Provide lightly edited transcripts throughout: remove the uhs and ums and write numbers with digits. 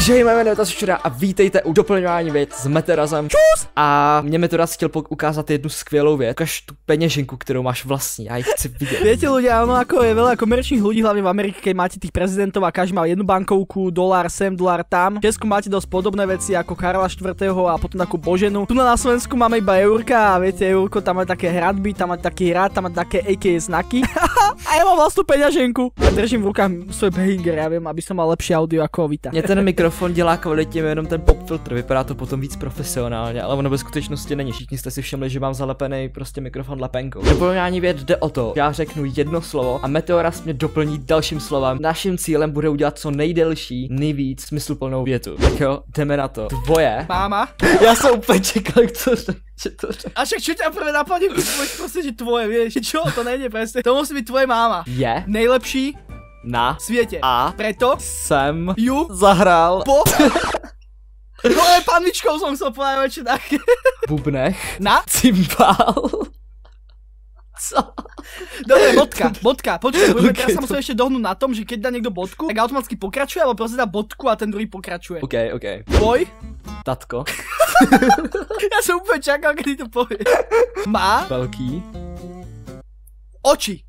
Takže jmenuji se Tašura a vítejte u doplňování věc s Meterazem. Čus! A mě Meteraz chtěl ukázat jednu skvělou věc. Ukaž tu peněženku, kterou máš vlastní, já ji chci vidět. Viete ľudia, ono ako je veľa komerčných ľudí, hlavne v Amerike, keď máte tých prezidentov a každý má jednu bankovku, dolár sem, dolár tam. V Česku máte dosť podobné veci ako Karla IV. A potom takú Boženu. Tu na Slovensku máme iba eurka a viete, eurko tam má také hradby, tam má taký hrad, tam má také AK znaky. A ja mám vlastnú peňaženku. A držím v rukách svoj Behringer, já vím, aby som mal lepší audio ako Vita. Mě ten mikrofon dělá kvalitně jenom ten pop filtr, vypadá to potom víc profesionálně, ale ono ve skutečnosti není. Všichni jste si všimli, že mám zalepený prostě mikrofon lepenkou. Doplňování věd jde o to, já řeknu jedno slovo a Meteoras mě doplní dalším slovem. Naším cílem bude udělat co nejdelší, nejvíc smysluplnou větu. Tak jo, jdeme na to. Tvoje. Máma. Já jsem úplně čekal, co to řekne. A však čo ťa prvé napadne, keď povieš proste, že tvoje, vieš, čo, to nejde presne. To musí byť tvoje máma. Je Nejlepší na sviete. a preto jsem ju zahrál po panvičkou som chcel povedať väčšie tak. bubnech Na cymbál. Co? Dobre, bodka, počkaj, budeme teraz sa musíme ešte dohnúť na tom, že keď dá niekto bodku, tak automaticky pokračuje, alebo proste dá bodku a ten druhý pokračuje. OK. Tvoj? Tatko. Ja som úplne čakal, kedy to povie. Má Velký. oči.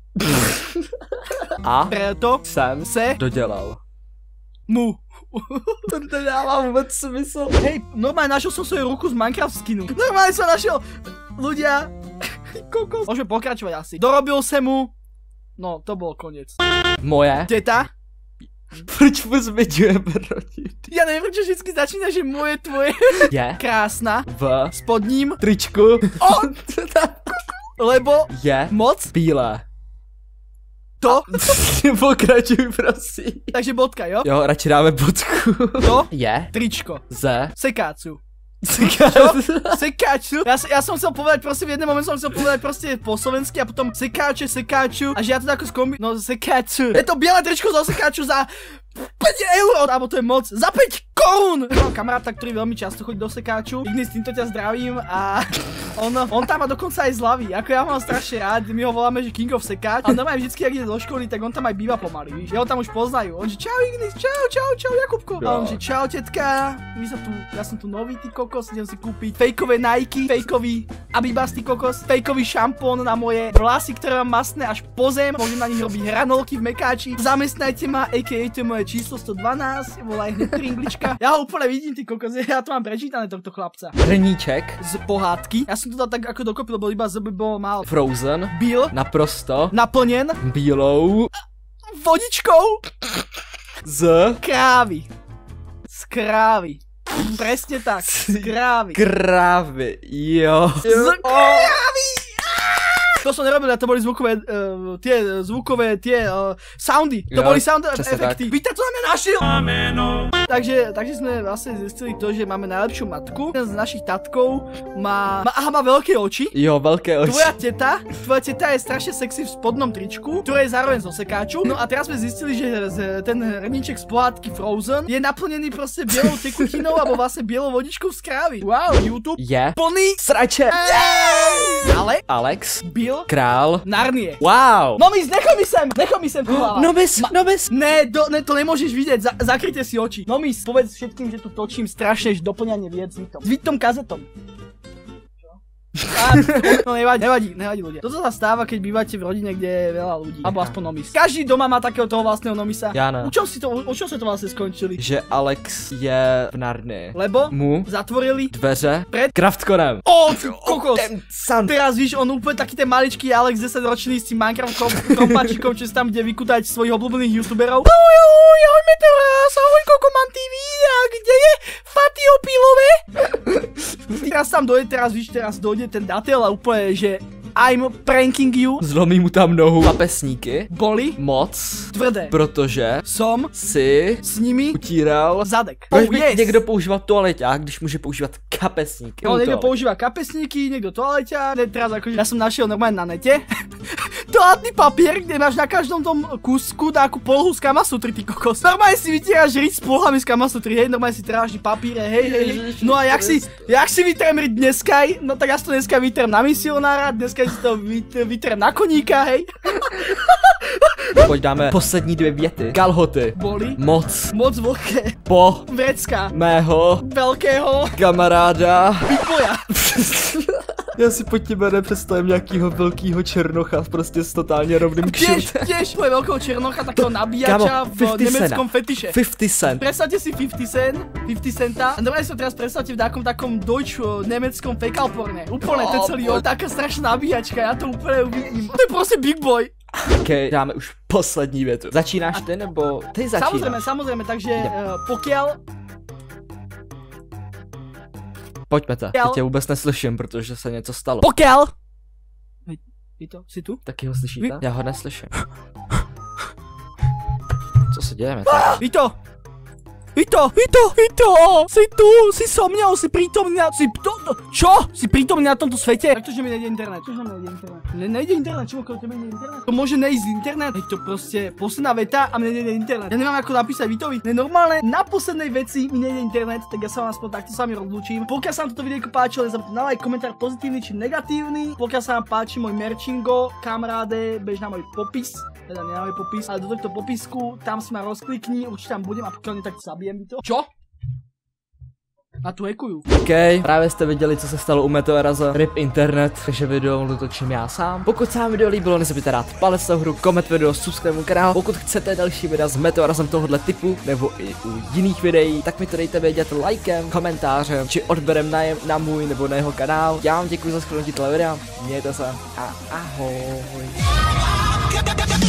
A Preto jsem se dodělal. mu. To nedává vůbec smysl. Hej, normálne našiel som svoju ruku z Minecraft skinu. Normálne som našiel. Ľudia. Kokos. Môžeme pokračovať asi. Dorobil sa mu. No, to bol koniec. Moje. Teta. Proč mu zmiňujeme rodit? Ja neviem, prečo vždycky začína, že moje, tvoje. Je Krásna. v Spodním. tričku. Lebo Je moc. bílé. To. Pokračuj, prosím. Takže bodka, jo? Jo, radši dáme bodku. To. Je Tričko. ze Sekácu. Čo? Sekáču. Ja som chcel povedať proste v jednom moment som chcel povedať proste po slovensky a potom sekáču a že ja to tako skombi... No sekáču. Je to biele tričko zo sekáču za 5 €, alebo to je moc, za 5 korún. Mám kamaráta, ktorý veľmi často chodí do sekáču. Ignis, týmto ťa zdravím a on tam má dokonca aj zľavy. Ako ja ho mám strašne rád, my ho voláme, že King of Sekáč. A normálne vždycky, ak ide do školy, tak on tam aj býva pomaly, víš. Ja ho tam už poznajú. On že čau Ignis, čau Jakubko. A on že čau tetka, ja som tu nový ty kokos, idem si kúpiť fejkové Nike, fejkový Abibas ty kokos, fejkový šampón na moje vlasy, ktoré mám masné až po zem. Môžem na nich robiť hranolky v mekáči. Zamestnajte ma, a.k.a. to je moje číslo 112, volaj hneď Anglička. Ja ho úplne vidím, ty kokos, ja to mám prečítané tohto chlapca. Hrníček. Z pohádky. Ja som to dal tak ako dokopy, lebo iba by bolo málo. Frozen. Byl. Naprosto. Naplněn. Bílou. Vodičkou. Z Krávy. Z krávy. Presne tak. Z krávy. krávy. Jo. Z krávy. To som nerobil, to boli zvukové, tie soundy. To Jo, boli sound přesně efekty. Víte, co nám je našiel? Takže sme vlastne zistili to, že máme najlepšiu matku. Jeden z našich tatkov má veľké oči. Jo, velké oči. Tvoja teta je strašne sexy v spodnom tričku, ktoré je zároveň zo sekáču. No a teraz sme zistili, že ten hrníček z pohádky Frozen je naplnený proste bielou tekutinou alebo vlastne bielou vodičkou z krávy. Wow, YouTube Je plný srače. ale Alex. byl Král. Narnie. Wow. Nomis, nechom mi sem pováľať. Nobis. Ne, to nemôžeš vidieť, zakryte si oči. Nomis, povedz všetkým, že tu točím strašne doplňanie vied s Vitom kazetom. No nevadí ľudia. Toto sa stáva, keď bývate v rodine, kde je veľa ľudí. Alebo aspoň Nomis. Každý doma má takého toho vlastného Nomisa. Já ne. U čom ste to vlastne skončili? Že Alex je v Narnii. Lebo Mu zatvorili dveře pred Craftconem. ty kokos. San. Teraz víš, on úplne taký ten maličký Alex 10-ročný s tým Minecraft kompačikom, čo si tam ide vykutať svojich obľúbených youtuberov. Ahoj Meteoras, ahoj Kokoman TV, a kde je Fatty Opilové? Teraz dojde ten datel a úplne, že I'm pranking you. Zlomí mu tam nohu. Kapesníky. Boli Moc. tvrdé. Protože Som si s nimi utíral. zadek. Proč by někdo používal toaleťák, když může používat kapesníky? No, niekto používa kapesníky, niekto toaleťa. Teraz akože ja som našiel normálne na nete toaletný papier, kde máš na každom tom kúsku takú polhu z Kamasutry, ty kokos. Normálne si vytieraš riť s polhami z Kamasutry, hej, normálne si trážni papíre, hej. No a jak si vytrem riť dneska, no tak ja si to dneska vytrem na misionára, dneska si to vytrem na koníka, hej. Pojď dáme poslední 2 věty. Kalhoty. Boli. Moc. Moc vlhké. Po. Vrecka. Mého. Velkého. Kamaráda. Výboja. Já si pod tebe nepředstavím nějakýho velkýho černocha prostě s totálně rovným kšiltem. Tiež tvoj veľkého černocha, takého nabíjača v nemeckom fetiše. 50 Cent. Predstavte si 50 centa. A normálne si to teraz predstavte v takom Deutsch nemeckom fekalporne. Úplne ten celý, taká strašná nabíjačka, ja to úplne uvidím. To je proste big boy. OK, dáme už poslední větu. Začínáš ty nebo ty začínáš? Samozrejme, takže pokiaľ... Pojď, Meta, teď tě vůbec neslyším, protože se něco stalo. Pokiaľ! Vito, jsi tu? Taky ho slyšíte? Já ho neslyším. Co se děje, Meta? Vito! Si tu, si so mňou, si prítomný na... Čo? Si prítomný na tomto svete? Jak to, že mi nejde internet? Nejde internet, čo okolo tebe nejde internet? To môže nejsť internet? Hej, to proste posledná veta a mne nejde internet. Ja nemám ako napísať Vitovi. Nenormálne, na poslednej veci mi nejde internet, tak ja sa vám aspoň takto sa mi rozlúčim. Pokiaľ sa vám toto videjko páčilo, nezabudnite na like, komentár pozitívny či negatívny. Pokiaľ sa vám páči môj merchingo, kamaráde, bež na môj popis. Teda nie na môj popis, ale do tohto popisku, tam si ma rozklikni, určite tam budem a pokiaľ nie, tak zabijem Vito. Čo? A tu hekuju. OK, právě jste viděli, co se stalo u Meteoraza. RIP internet, takže video dotočím já sám. Pokud se vám video líbilo, nezapomeňte dát palec nahoru, koment video, subscribe můj kanál. Pokud chcete další videa s Meteorazem tohohle typu, nebo i u jiných videí, tak mi to dejte vědět lajkem, komentářem, či odberem na můj nebo na jeho kanál. Já vám děkuji za shlédnutí tohle videa, mějte se a ahoj.